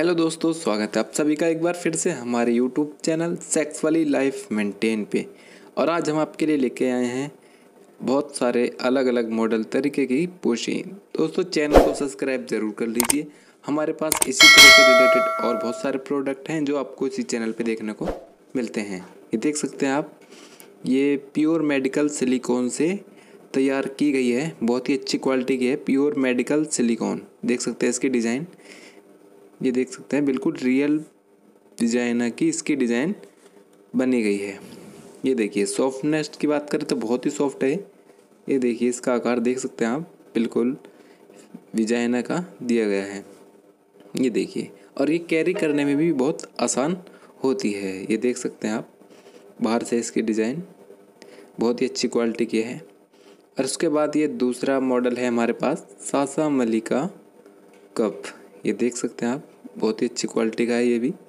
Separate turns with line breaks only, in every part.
Hello दोस्तों, स्वागत है आप सभी का एक बार फिर से हमारे यूट्यूब चैनल सेक्स वाली लाइफ मेंटेन पे। और आज हम आपके लिए लेके आए हैं बहुत सारे अलग अलग मॉडल तरीके की पोशीन। दोस्तों चैनल को सब्सक्राइब ज़रूर कर लीजिए। हमारे पास इसी तरह के रिलेटेड और बहुत सारे प्रोडक्ट हैं जो आपको इसी चैनल पे देखने को मिलते हैं। ये देख सकते हैं आप, ये प्योर मेडिकल सिलिकॉन से तैयार की गई है, बहुत ही अच्छी क्वालिटी की है। प्योर मेडिकल सिलिकॉन, देख सकते हैं इसकी डिज़ाइन, ये देख सकते हैं बिल्कुल रियल डिज़ाइनर की इसकी डिज़ाइन बनी गई है। ये देखिए सॉफ्टनेस की बात करें तो बहुत ही सॉफ्ट है। ये देखिए इसका आकार देख सकते हैं आप, बिल्कुल डिजाइनर का दिया गया है। ये देखिए, और ये कैरी करने में भी बहुत आसान होती है। ये देख सकते हैं आप, बाहर से इसकी डिज़ाइन बहुत ही अच्छी क्वालिटी की है। और उसके बाद ये दूसरा मॉडल है हमारे पास, सासा मलिका कप। ये देख सकते हैं आप, बहुत ही अच्छी क्वालिटी का है।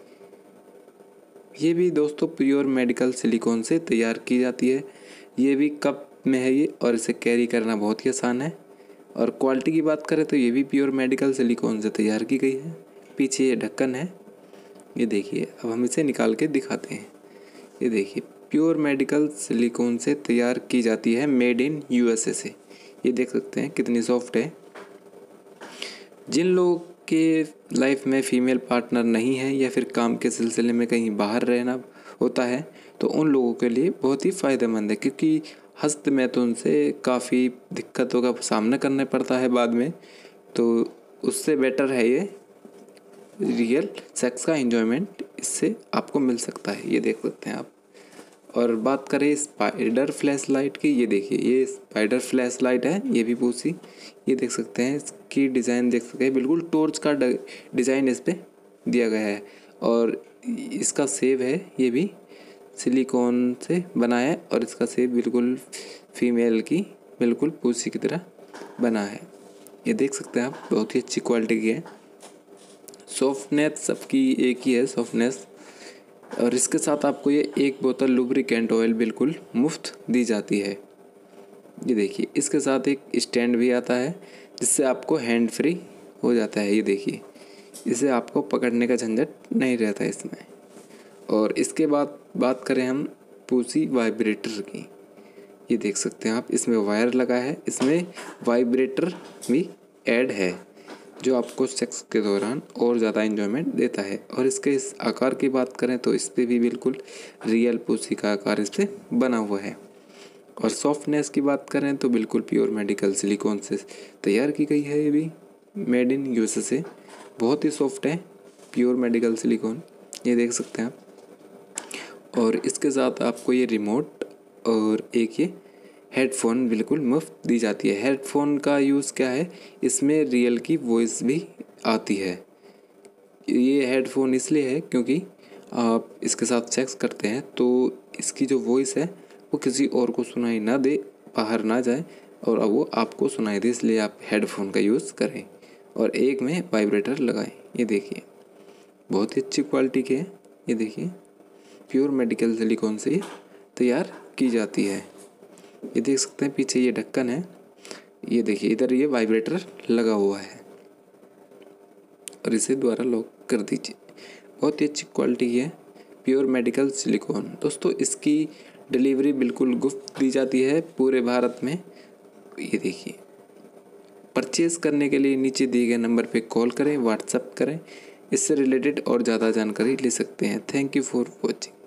ये भी दोस्तों प्योर मेडिकल सिलिकॉन से तैयार की जाती है। ये भी कप में है ये, और इसे कैरी करना बहुत ही आसान है। और क्वालिटी की बात करें तो ये भी प्योर मेडिकल सिलिकॉन से तैयार की गई है। पीछे ये ढक्कन है, ये देखिए। अब हम इसे निकाल के दिखाते हैं। ये देखिए प्योर मेडिकल सिलिकॉन से तैयार की जाती है, मेड इन यूएसए से। ये देख सकते हैं कितनी सॉफ्ट है। जिन लोगों के लाइफ में फ़ीमेल पार्टनर नहीं है या फिर काम के सिलसिले में कहीं बाहर रहना होता है तो उन लोगों के लिए बहुत ही फ़ायदेमंद है, क्योंकि हस्त मैथुन से काफ़ी दिक्कतों का सामना करना पड़ता है बाद में। तो उससे बेटर है ये रियल सेक्स का एंजॉयमेंट इससे आपको मिल सकता है। ये देख सकते हैं आप। और बात करें स्पाइडर फ्लैश लाइट की, ये देखिए ये स्पाइडर फ्लैश लाइट है, ये भी पूछी। ये देख सकते हैं इसकी डिज़ाइन देख सकते हैं, बिल्कुल टॉर्च का डिज़ाइन इस पर दिया गया है। और इसका सेब है, ये भी सिलिकॉन से बना है। और इसका सेब बिल्कुल फीमेल की बिल्कुल पूछी की तरह बना है। ये देख सकते हैं आप, बहुत ही अच्छी क्वालिटी की है। सॉफ्टनेस सबकी एक ही है, सॉफ्टनेस। और इसके साथ आपको ये एक बोतल लुब्रिकेंट ऑयल बिल्कुल मुफ्त दी जाती है। ये देखिए इसके साथ एक स्टैंड भी आता है जिससे आपको हैंड फ्री हो जाता है। ये देखिए, इसे आपको पकड़ने का झंझट नहीं रहता इसमें। और इसके बाद बात करें हम पूसी वाइब्रेटर की, ये देख सकते हैं आप, इसमें वायर लगा है, इसमें वाइब्रेटर भी ऐड है जो आपको सेक्स के दौरान और ज़्यादा एंजॉयमेंट देता है। और इसके इस आकार की बात करें तो इस पर भी बिल्कुल रियल पूसी का आकार इस पर बना हुआ है। और सॉफ्टनेस की बात करें तो बिल्कुल प्योर मेडिकल सिलिकॉन से तैयार की गई है। ये भी मेड इन यूएसए से, बहुत ही सॉफ्ट है प्योर मेडिकल सिलिकॉन, ये देख सकते हैं आप। और इसके साथ आपको ये रिमोट और एक ये हेडफोन बिल्कुल मुफ्त दी जाती है। हेडफोन का यूज़ क्या है, इसमें रियल की वॉइस भी आती है। ये हेडफोन इसलिए है क्योंकि आप इसके साथ सेक्स करते हैं तो इसकी जो वॉइस है वो किसी और को सुनाई ना दे, बाहर ना जाए, और अब वो आपको सुनाई दे, इसलिए आप हेडफोन का यूज़ करें। और एक में वाइब्रेटर लगाएं। ये देखिए बहुत ही अच्छी क्वालिटी के है। ये देखिए प्योर मेडिकल सिलिकॉन से तैयार की जाती है। ये देख सकते हैं पीछे ये ढक्कन है, ये देखिए इधर ये वाइब्रेटर लगा हुआ है और इसे द्वारा लॉक कर दीजिए। बहुत ही अच्छी क्वालिटी की है प्योर मेडिकल सिलिकॉन। दोस्तों इसकी डिलीवरी बिल्कुल गुफ्त दी जाती है पूरे भारत में। ये देखिए, परचेज़ करने के लिए नीचे दिए गए नंबर पे कॉल करें, व्हाट्सएप करें, इससे रिलेटेड और ज़्यादा जानकारी ले सकते हैं। Thank you for watching.